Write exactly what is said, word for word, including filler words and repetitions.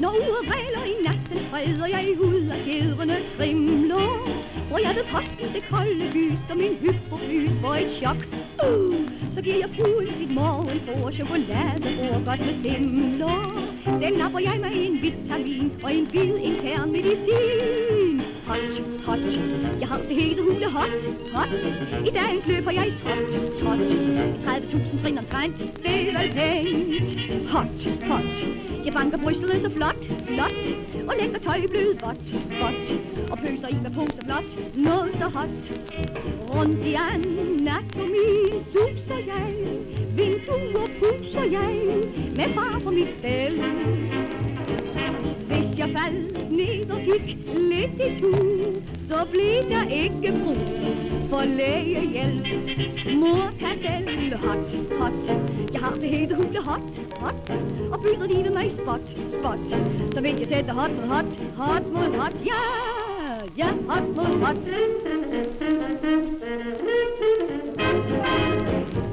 Når uret vræler i natten, træder jeg ud af kædrene strimler. Og jeg ved posten det kolde lys, og min hypofys får et chok. Uh, så giver jeg fuglen sit morgenfor, chokolade og godt med stemler. Den napper jeg med en vitamin og en bid intern medicin. Hot, hot, jeg har det hele hule hot, hot. I dagens løb har jeg trådt, trådt tredive tusind trin omtrent, det er vel pænt. Hot, hot, jeg banker brystet så flot, flot. Og lægger tøjblød vådt, vådt. Og pøser i med pose blot, noget så hot. Rundt i anatomien suser jeg, vinduer puser jeg, med far på mit stel. Hvis jeg faldt ned og gik lidt i tur, så blev der ikke brug for lægehjælp. Mor kan selv hot, hot. Jeg har det hele hule hot, hot. Og byder livet mig spot, spot. Så vil jeg sætte hot mod hot, hot mod hot. Ja, ja, hot mod hot.